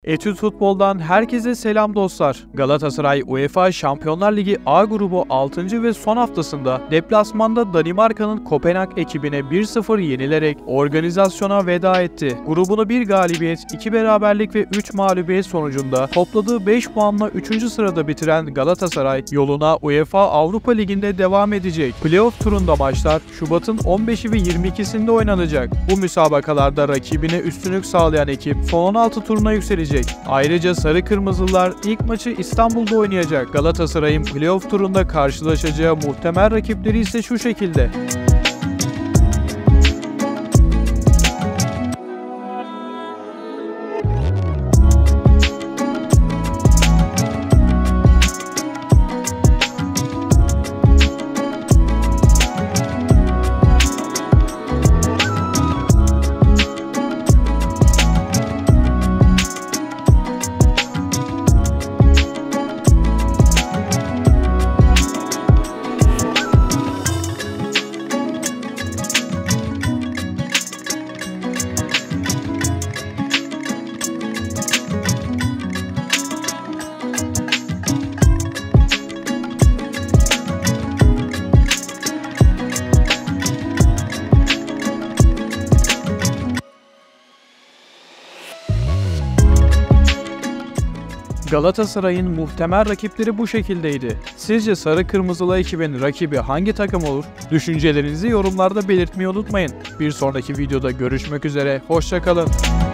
Etüt Futbol'dan herkese selam dostlar. Galatasaray UEFA Şampiyonlar Ligi A grubu 6. ve son haftasında deplasmanda Danimarka'nın Kopenhag ekibine 1-0 yenilerek organizasyona veda etti. Grubunu 1 galibiyet, 2 beraberlik ve 3 mağlubiyet sonucunda topladığı 5 puanla 3. sırada bitiren Galatasaray yoluna UEFA Avrupa Ligi'nde devam edecek. Playoff turunda maçlar Şubat'ın 15'i ve 22'sinde oynanacak. Bu müsabakalarda rakibine üstünlük sağlayan ekip son 16 turuna yükselecek. Ayrıca Sarı Kırmızılar ilk maçı İstanbul'da oynayacak. Galatasaray'ın playoff turunda karşılaşacağı muhtemel rakipleri ise şu şekilde. Galatasaray'ın muhtemel rakipleri bu şekildeydi. Sizce Sarı Kırmızılı ekibin rakibi hangi takım olur? Düşüncelerinizi yorumlarda belirtmeyi unutmayın. Bir sonraki videoda görüşmek üzere, hoşça kalın.